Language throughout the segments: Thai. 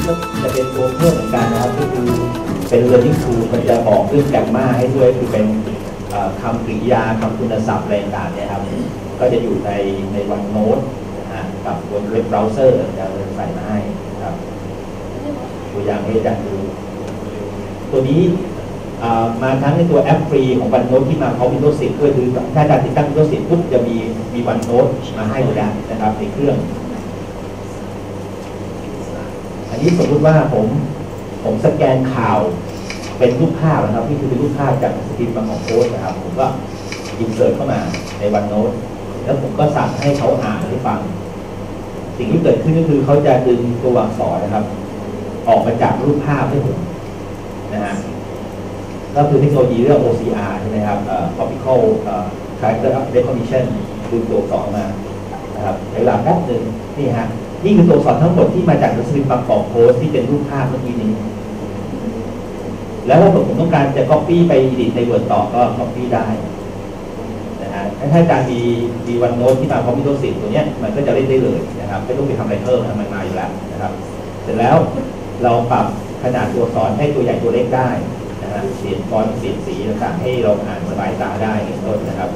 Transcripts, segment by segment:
ก็จะเป็นตัวเพิ่มเหมือนกันนะครับก็คือเป็น learning tool มันจะบอกเรื่องแกรมมาให้ด้วยคือเป็นคำกริยาคำคุณศัพท์อะไรต่างๆเนี่ยครับก็จะอยู่ในOneNote นะฮะกับบนเว็บเบราว์เซอร์จะใส่มาให้ครับตัวอย่างให้อาจารย์ดูตัวนี้มาทั้งในตัวแอปฟรีของOneNoteที่มาพร้อม Windows 10 ด้วยคือถ้าอาจารย์ติดตั้ง Windows 10 ปุ๊บจะมี OneNote มาให้อยู่แล้วนะครับในเครื่องอันนี้สมมติว่าผมสแกนข่าวเป็นรูปภาพนะครับนี่คือเป็นรูปภาพจากสคริปต์ของโค้ดนะครับผมก็อินเสิร์ตเข้ามาในOneNoteแล้วผมก็สั่งให้เขาอ่านให้ฟังสิ่งที่เกิดขึ้นก็คือเขาจะดึงตัวอักษรนะครับออกมาจากรูปภาพให้ผมนะฮะก็คือเทคโนโลยีเรื่อง OCR ใช่ไหมครับ Optical Character Recognition ดึงตัวอักษรมานะครับในเวลาแป๊บนึงนี่ฮะนี่คือตัวอักษรทั้งหมดที่มาจากสคริปต์ประกอบโค้ดที่เป็นรูปภาพเมื่อกี้นี้แล้วถ้าผมต้องการจะ copy ไป edit ใน Word ต่อก็ copy ได้นะฮะถ้าอาจารย์มีOneNoteที่มาพร้อม Windows 10 ตัวเนี้ยมันก็จะเล่นได้เลยนะครับไม่ต้องไปทำอะไรเพิ่มนะมันมาอยู่แล้วนะครับเสร็จแล้วเราปรับขนาดตัวอักษรให้ตัวใหญ่ตัวเล็กได้นะฮะเปลี่ยนฟอนต์เปลี่ยนสีต่างๆให้เราอ่านสบายตาได้เป็นต้นนะครับ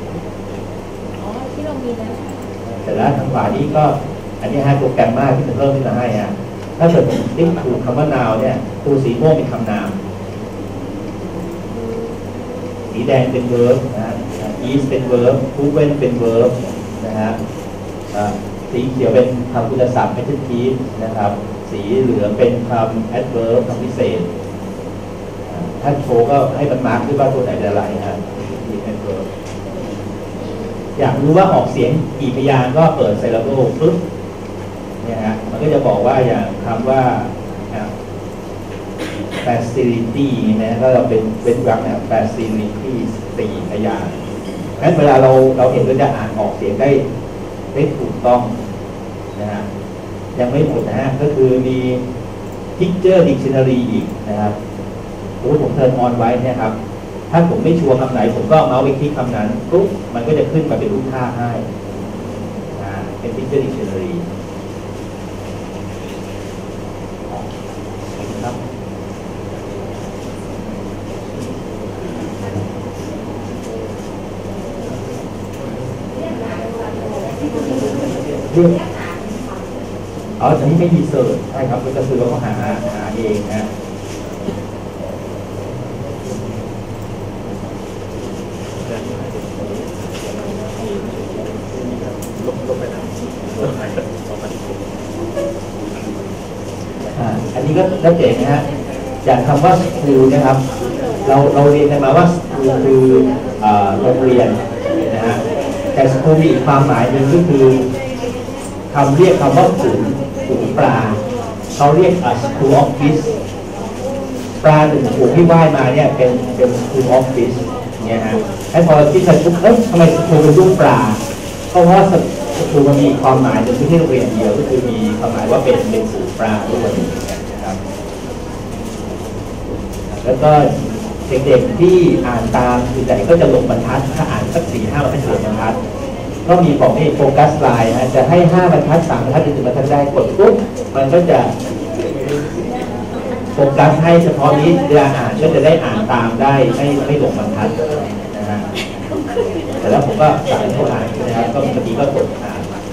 ที่เรามีแล้วเสร็จแล้วทางฝ่ายนี้ก็อันนี้ฮะโปรแกรมมาที่มันเพิ่มขึ้นมาให้ฮะถ้าเกิดผมติ๊กถูกคำว่านาวเนี่ยตัวสีม่วงเป็นคำนามสีแดงเป็น verb นะฮะ is เป็น verb proven เป็น verb นะฮะสีเขียวเป็นคำคุณศัพท์ adjective นะครับสีเหลืองเป็นคำ adverb คำพิเศษถ้าโชว์ก็ให้มันมาร์กด้วยว่าตัวไหนเป็นอะไรฮะ adverb อยากรู้ว่าออกเสียงกี่พยางค์ก็เปิดไซลาโบปึ๊บเนี่ยฮะมันก็จะบอกว่าอย่างคำว่า facility นะก็เราเป็นเว้นวรรคเนี่ย facility 4 พยางค์งั้นเวลาเราเห็นเราจะอ่านออกเสียงได้ถูกต้องนะฮะยังไม่หมดนะฮะก็คือมี picture dictionary อีกนะครับผมเทิร์นออนไว้นะครับถ้าผมไม่ชัวร์คำไหนผมก็เมาส์ไปคลิกคำนั้นปุ๊บมันก็จะขึ้นมาเป็นรูปภาพให้เป็น picture dictionary ครับอันนี้ไม่มีเสิร์ชใช่ครับก็คือเราก็หาเองนะอันนี้ก็เจ๋งนะฮะอย่างคำว่า school นะครับเราเรียนกันมาว่า school คือโรงเรียนนะฮะแต่ school มีอีกความหมายหนึ่งก็คือคำเรียกคำว่าฝูงปลาเขาเรียก school office ปลาหนึ่งฝูงที่ว่ายมาเนี่ยเป็น school office เนี่ยฮะให้พอคิดไปปุ๊บทำไม school เป็นรูปปลาเพราะว่าschool มันมีความหมายหนึ่งไม่ใช่โรงเรียนเดียวก็คือมีความหมายว่าเป็นฝูงปลาด้วยนะครับแล้วก็เด็กๆที่อ่านตามคือใจก็จะลงบรรทัดถ้าอ่านสัก 4-5 บรรทัดก็มีบอกนี่โฟกัสไลน์นะจะให้5 บรรทัด 3 บรรทัด 1 บรรทัดได้กดปุ๊บมันก็จะโฟกัสให้เฉพาะนี้เวลาอ่านก็จะได้อ่านตามได้ไม่ลงบรรทัดนะฮะแต่แล้วผมก็สั่งให้อ่านนะครับก็เมื่อกี้ก็กดอ่าน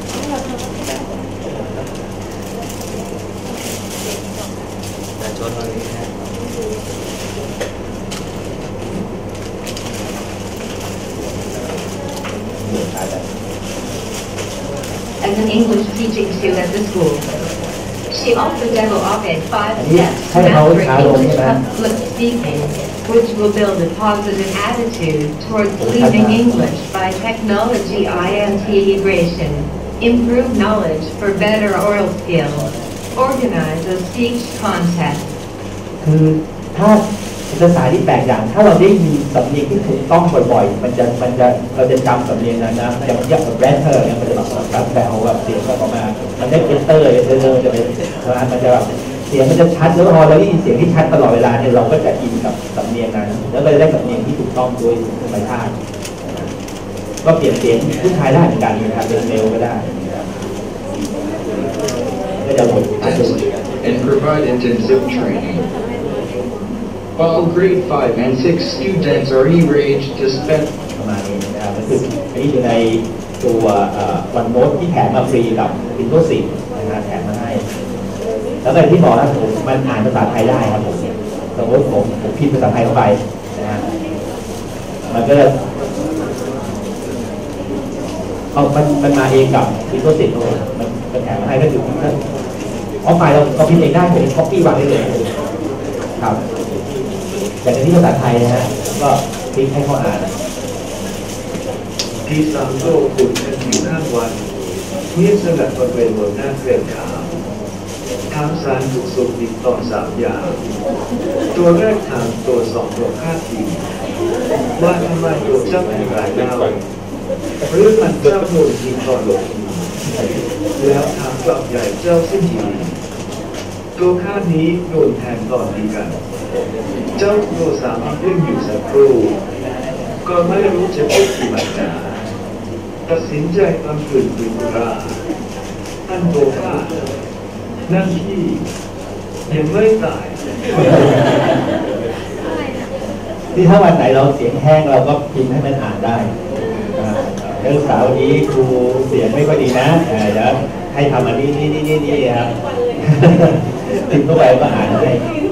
As an English teaching student at the school, she also developed 5 steps to master English public speaking, which will build a positive attitude towards learning English by technology IMT integration, improve knowledge for better oral skills, organize a speech contest. คือถ้าภาษาที่แปลกอย่างถ้าเราได้ยินสำเนียงที่ถูกต้องบ่อยๆเราจะจำสำเนียงนั้นนะอย่างแบบแรปเตอร์เนี่ยมันจะแบบแปลว่าเสียงออกมามันได้เอนเตอร์จะเป็นมันจะแบบเสียงมันจะชัดแล้วพอเราได้ยินเสียงที่ชัดตลอดเวลาเนี่ยเราก็จะอินกับสำเนียงนั้นแล้วก็จะได้สำเนียงที่ถูกต้องด้วยธรรมชาติก็เปลี่ยนเสียงผู้ชายได้เหมือนกันนะครับเป็นเมลก็ได้ก็จะหมด and provide intensive training. While grade 5 and 6 students are encouraged to spend ประมาณนี้นะครับก็คืออันนี้อยู่ในตัววันโน้ตที่แถมมาฟรีกับ Windows 10นะฮะแถมมาให้แล้วก็ที่บอกนะผมมันอ่านภาษาไทยได้ครับผมสมมติผมพิมพ์ภาษาไทยเข้าไปนะฮะมันก็มันมาเองกับ Windows 10เลยมันแถมมาให้ก็คือเอาไฟล์เราพิมพ์เองได้ผม copy วางได้เลยครับอย่างที่ภาษาไทยนะฮะก็คลิกให้เขาอ่านที่สามโลกคุณกันอยู่ข้างวันเงียบสงัดบริเวณบนหน้าเกลียนขาวถามสารถูกสุขติดต่อ3 อย่างตัวแรกถามตัว2ตัวค่าทีว่าทำไมตัวเจ้าถึงรายเล่าหรือมันเจ้าโดนทีก่อนหลบแล้วถามกลับใหญ่เจ้าสิ้นทีตัวค่านี้โดนแทนก่อนดีกันเจ้าตัวสามีเรื่องอยู่สักครู่ก็ไม่รู้จะพูดกี่บาทตัดสินใจทำฝืนฝืนราอันโตค่านั่นที่ยังไม่ตายที่ถ้าวันไหนเราเสียงแห้งเราก็พิมพ์ให้มันอ่านได้นักศึกษาวันนี้ครูเสียงไม่ค่อยดีนะเดี๋ยวให้ทำอันนี้นี่ครับพิมพ์เข้าไปก็อ่านได้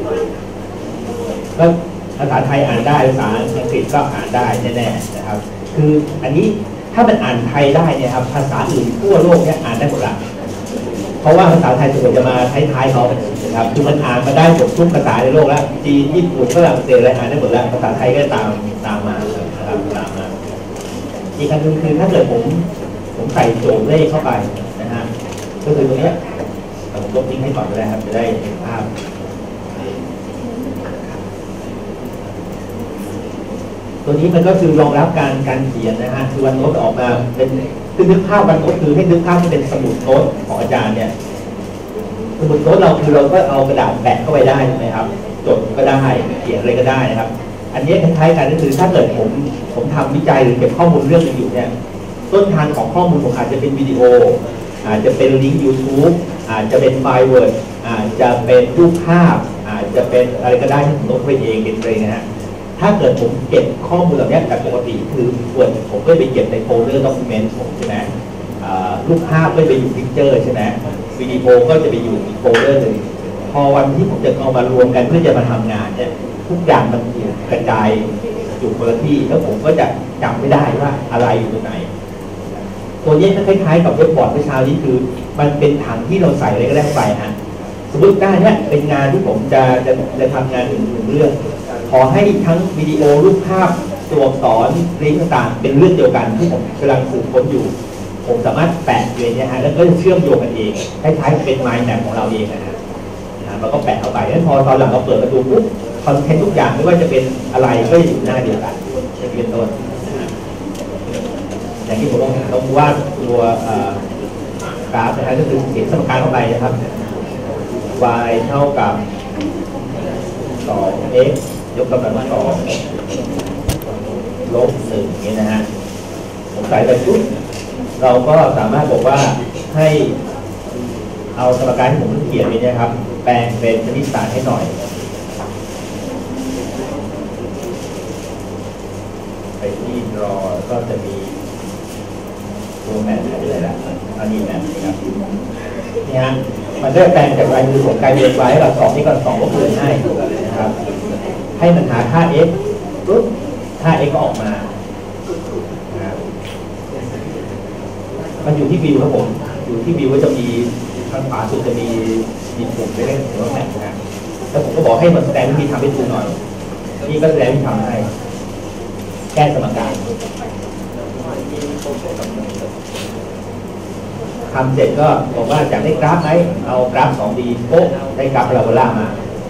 ก็ภาษาไทยอ่านได้ภาษาอังกฤษก็อ่านได้แน่ๆนะครับคืออันนี้ถ้ามันอ่านไทยได้เนี่ยครับภาษาอื่นทั่วโลกเนี่ยอ่านได้หมดละเพราะว่าภาษาไทยส่วนใหญ่จะมาท้ายๆเขานะครับคือมันอ่านมาได้หมดทุกภาษาในโลกแล้วจีนญี่ปุ่นฝรั่งเศสอะไรอ่านได้หมดแล้วภาษาไทยก็ตามมานะครับตามมาอีกอันนึงคือถ้าเกิดผมใส่โจทย์เลขเข้าไปนะฮะก็คือตรงนี้ผมลบทิ้งให้ก่อนก็ได้ครับจะได้เห็นภาพตัวนี้มันก็คือรองรับการเขียนนะฮะคือวันโน้ตออกมาเป็นคือนึกภาพวันโน้ตคือให้นึกภาพที่เป็นสมุดโน้ตของอาจารย์เนี่ยสมุดโน้ตเราคือเราก็เอากระดาษแปะเข้าไปได้ใช่ไหมครับจดก็ได้เขียนอะไรก็ได้นะครับอันนี้คล้ายๆกันก็คือถ้าเกิดผมทำวิจัยหรือเก็บข้อมูลเรื่องนึงอยู่เนี่ยต้นทางของข้อมูลผมอาจจะเป็นวิดีโออาจจะเป็นลิงก์ YouTube อาจจะเป็นไฟล์ Word อาจจะเป็นรูปภาพอาจจะเป็นอะไรก็ได้ที่ผมลบไปเองเก็บเองนะฮะถ้าเกิดผมเก็บข้อมูลเหล่านี้แบบปกติคือWordผมก็ไปเก็บในโฟลเดอร์ด็อกิเมนต์ผมใช่ไหมรูปภาพก็ไปอยู่พิกเจอร์ใช่ไหมวิดีโอก็จะไปอยู่อีกโฟลเดอร์หนึ่งพอวันที่ผมจะเอามารวมกันเพื่อจะมาทำงานเนี่ยทุกอย่างมันกระจายอยู่คนละที่แล้วผมก็จะจำไม่ได้ว่าอะไรอยู่ตรงไหนตัวนี้คล้ายๆกับเว็บบอร์ดเมื่อเช้านี้คือมันเป็นถังที่เราใส่อะไรก็ได้ไปฮะสมมติหน้านี้เป็นงานที่ผมจะทำงานหนึ่งเรื่องขอให้ทั้งวิดีโอรูปภาพตัวอักษรลิงก์ต่างๆเป็นเรื่องเดียวกันที่ผมกำลังสืบค้นอยู่ผมสามารถแปะอยู่เนี่ยฮะแล้วก็เชื่อมโยงกันเองคล้ายๆเป็น mind map ของเราเองนะฮะเราก็แปะเข้าไปแล้วพอตอนหลังเราเปิดประตูปุ๊บคอนเทนต์ทุกอย่างไม่ว่าจะเป็นอะไรก็อยู่หน้าเดียวกันจะเป็นต้นอย่างที่ผมต้องวาดตัวกราฟนะฮะก็คือเขียนสมการเข้าไปนะครับ y เท่ากับ 2x ยกกำลัง2ลบ1อย่างนี้นะฮะผมใส่ไปปุ๊บเราก็สามารถบอกว่าให้เอาสมการที่ผมเขียนนี้นะครับแปลงเป็นคณิตศาสตร์ให้หน่อยไปที่รอก็จะมีตัวแมทอะไรล่ะอันนี้แมทนะครับนี่ฮะมันได้แปลงจากลายมือผมกลายเป็นyให้กับ2นี่ก็2ลบ1ให้นะครับให้มันหาค่า x ปุ๊บค่า x ก็ออกมามันอยู่ที่วิวครับผมอยู่ที่วิวว่าจะมีทางขวาสุดจะมีปุ่มเล็กๆของแมทนะแล้วผมก็บอกให้มันแสดงวิธีทำให้ดูหน่อยนี่ก็แสดงวิธีทำให้แก้สมการทำเสร็จก็บอกว่าอยากได้กราฟไหมเอากราฟ 2D โป๊ะได้กราฟพาราโบลามา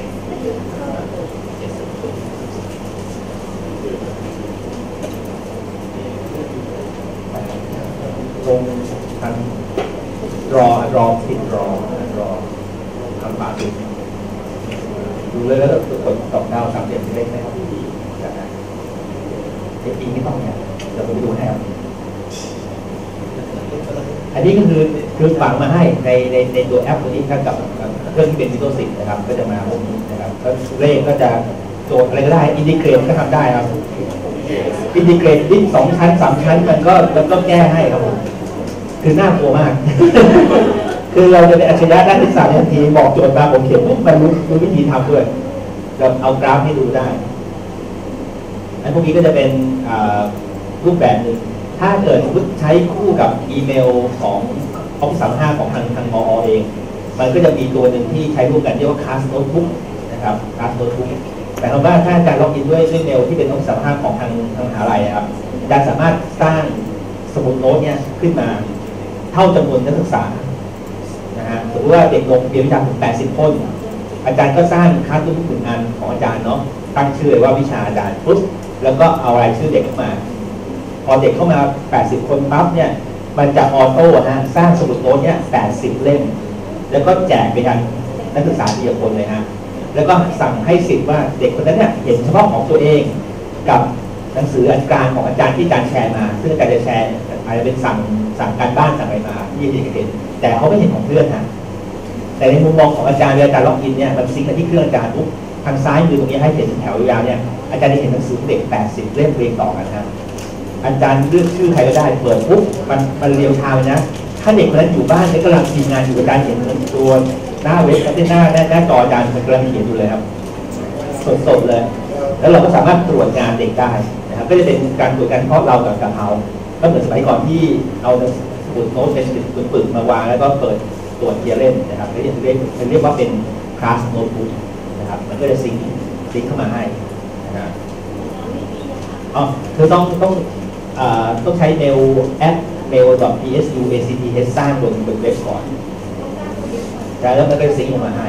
ลงทางรอผิดรอทางป่าดูดูเลยแล้วกดตอกดาว3 เหลี่ยมเล็กไหมครับจริงไม่ต้องเนี่ยเดี๋ยวผมดูให้ครับอันนี้ก็คือฝังมาให้ในตัวแอปตัวนี้กับเครื่องที่เป็น Windows 10นะครับก็จะมาพวกนี้นะครับก็เลขก็จะโจทย์อะไรก็ได้อินทิเกรตก็ทำได้ครับอินทิเกรตดิ้น2 ชั้น 3 ชั้นมันก็แก้ให้ครับผมคือน่ากลัวมาก คือเราจะเป็นอัจฉริยะด้านวิทยาศาสตร์ทันทีบอกโจทย์มาผมเขียนปุ๊บมันรู้วิธีทำด้วยเราเอากราฟให้ดูได้อันพวกนี้ก็จะเป็นรูปแบบหนึ่งถ้าเกิดใช้คู่กับอีเมลของ Office 365ของทางมอเองมันก็จะมีตัวหนึ่งที่ใช้ร่วมกันเรียกว่า Class Notebook นะครับ Class Notebook แต่คำว่าถ้าการล็อกอินด้วยเมลที่เป็น Office 365ของทางมหาลัยครับจะสามารถสร้างสมุดโน้ตเนี่ยขึ้นมาเท่าจำนวนนักศึกษานะฮะสมมติว่าเด็กลงเรียนวิชาถึง80 คนอาจารย์ก็สร้างคลาสโน้ตบุ๊ก1 อันของอาจารย์เนาะตั้งชื่อว่าวิชาอาจารย์ปุ๊บแล้วก็เอารายชื่อเด็กเข้ามาพอเด็กเข้ามา80 คนปั๊บเนี่ยมันจะออโต้สร้างสมุดโน้ตเนี่ย80 เล่มแล้วก็แจกไปยังนักศึกษาทีละคนเลยฮะแล้วก็สั่งให้สิทธิ์ว่าเด็กคนนั้นเนี่ยเห็นเฉพาะของตัวเองกับหนังสืออันกลางของอาจารย์ที่อาจารย์แชร์มาซึ่งอาจารย์จะแชร์อาจจะเป็นสั่งการบ้านสั่งอะไรมาที่เด็กเห็นแต่เขาไม่เห็นของเพื่อนนะแต่ในมุมมองของอาจารย์เวลาอาจารย์ล็อกอินเนี่ยมันซิงก์กันที่เครื่องอาจารย์ปุ๊บทางซ้ายมือตรงนี้ให้เห็นแถวยาวเนี่ยอาจารย์จะเห็นหนังสือเด็ก80 เล่มเรียงต่อกันนะอาจารย์เลือกชื่อใครก็ได้เปิดปุ๊บมันเรียงทางเลยนะถ้าเด็กคนนั้นอยู่บ้านแล้วกำลังทำงานอยู่อาจารย์เห็นตัวหน้าเว็บหน้าจออาจารย์มันกำลังเขียนอยู่เลยครับสดๆเลยแล้วเราก็สามารถตรวจงานเด็กได้นะครับก็จะเป็นการตรวจการเพาะเรากับเขาก็เหมือนสมัยก่อนที่เอาสมุดโน้ตเป็นปึกมาวางแล้วก็เปิดตรวจเทียร์เล่นนะครับเรียกว่าเป็น class notebook นะครับมันก็จะซิงค์เข้ามาให้นะครับอ๋อคือต้องใช้เมลแอป mail.psu.acth สร้างบนเว็บก่อนแล้วมันก็ซิงค์ออกมาให้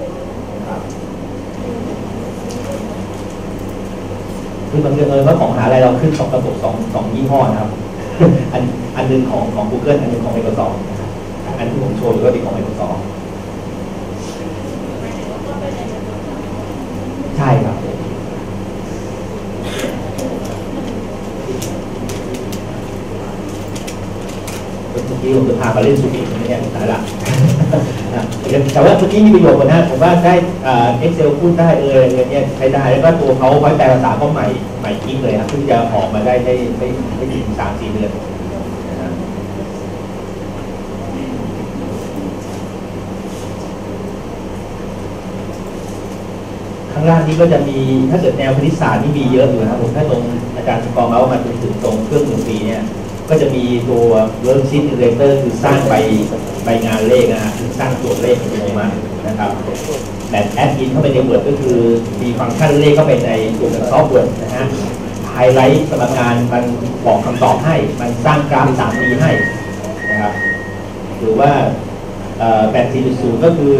คือบังเอิญว่าของหาอะไรเราขึ้น2 ระบบ2 ยี่ห้อนะครับ อันหนึ่งของ Google อันหนึ่งของ Microsoft อันที่ผมโชว์ก็เป็นของ Microsoft ใช่ครับเมื่อกี้ผมจะพาไปเล่นซูบิกไม่ใช่สาระแต่ว่าเมื่อกี้มีประโยชน์นะผมว่าได้Excel พูดได้อะไรเนี่ยใช้ได้แล้วก็ตัวเขาไว้แปลภาษาก็ใหม่กิ๊กเลยครับเพิ่งจะออกมาได้ไม่ถึง 3-4 เดือนนะครับข้างล่างนี้ก็จะมีถ้าเกิดแนวคณิตศาสตร์นี่มีเยอะอยู่นะครับผมถ้าตรงอาจารย์สกอร์เมาส์มาถึงตรงเครื่องดนตรีเนี่ยก็จะมีตัว worksheet generator คือสร้างใบงานเลขนะฮะสร้างตัวเลขอัตโนมัตินะครับแต่แอดอินเข้าไปใน Word ก็คือมีฟังก์ชันเลขเข้าไปในตัวซอฟต์แวร์นะฮะไฮไลท์สมการมันบอกคำตอบให้มันสร้างกราฟ 3D ให้นะครับหรือว่า8.4.0 ก็คือ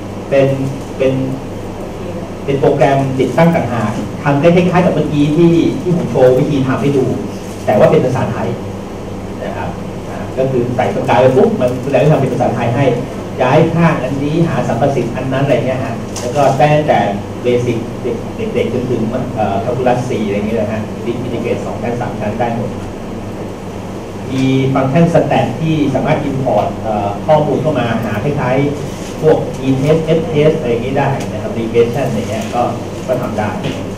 เป็นโปรแกรมติดตั้งต่างหากทำได้คล้ายๆกับเมื่อกี้ที่ผมโชว์วิธีทำให้ดูแต่ว่าเป็นภาษาไทยนะครับก็คือใส่ปากกาไปปุ๊บมันแสดงว่าทำเป็นภาษาไทยให้ย้ายข้างอันนี้หาสัมประสิทธิ์อันนั้นอะไรเงี้ยฮะแล้วก็ได้แต่เบสิกเด็กๆจนถึงคาลคูลัส 4อะไรเงี้ยนะฮะดิอินทิเกรต2 ชั้น 3 ชั้นได้หมดมีฟังก์ชันสแตทที่สามารถ import ข้อมูลเข้ามาหาคล้ายๆพวก e-test f-test อะไรอย่างนี้ได้นะครับ regression อะไรเงี้ยก็ทำได้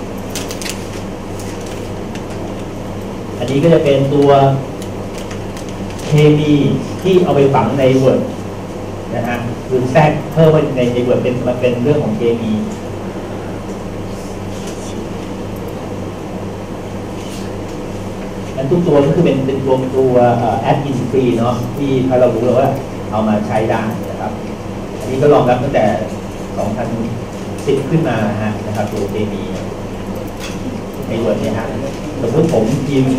อันนี้ก็จะเป็นตัวเคมีที่เอาไปฝังใน Word นะฮะคือแทรกเพิ่มใน Word เป็นเรื่องของเคมีอันทุกตัวก็คือเป็นตัวแอดอินฟรีเนาะที่เรารู้แล้วว่าเอามาใช้ได้นะครับอันนี้ก็รองรับตั้งแต่ 2010 ขึ้นมานะครับตัวเคมีใน Word เนี่ยฮะสมมติผมพิมพ์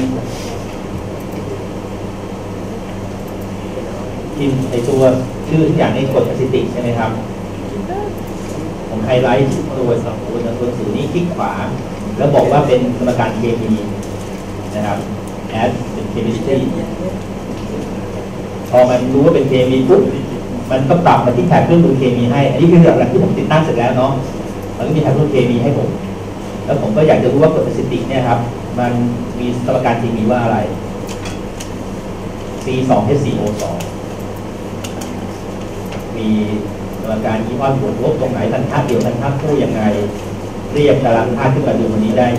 ในตัวชื่อทุกอย่างในกด Acidic ใช่ไหมครับผมไฮไลท์ตัวหนังสือนี้คลิกขวาแล้วบอกว่าเป็นสมการเคมีนะครับ add เป็น chemistry พอมันรู้ว่าเป็นเคมีปุ๊บมันก็ปรับมาที่แท็บเครื่องมือเคมีให้อันนี้คือหลักที่ผมติดตั้งเสร็จแล้วเนาะมันก็มีแท็บเครื่องเคมีให้ผมแล้วผมก็อยากจะรู้ว่ากรดอะซิติกเนี่ยครับมันมีสมการเคมีว่าอะไร C2H4O2 มีสมการอีออนบวกลบตรงไหนทันทัดเดียวทันทัดคู่ยังไงเรียกตารางธาตุขึ้นมาดูวันนี้ได้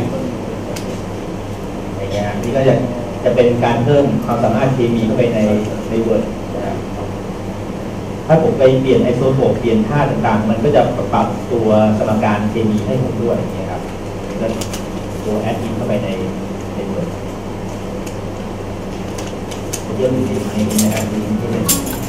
อย่างเงี้ยนี่ก็จะเป็นการเพิ่มความสามารถเคมีเข้าไปในเวิร์ดนะครับถ้าผมไปเปลี่ยนไอโซโทปเปลี่ยนธาตุต่างๆมันก็จะปรับตัวสมการเคมีให้ผมด้วยอย่างเงี้ยครับแล้วตัวแอดอินเข้าไปในเวิร์ดเยอะอยู่ในนี้นะครับที่เป็น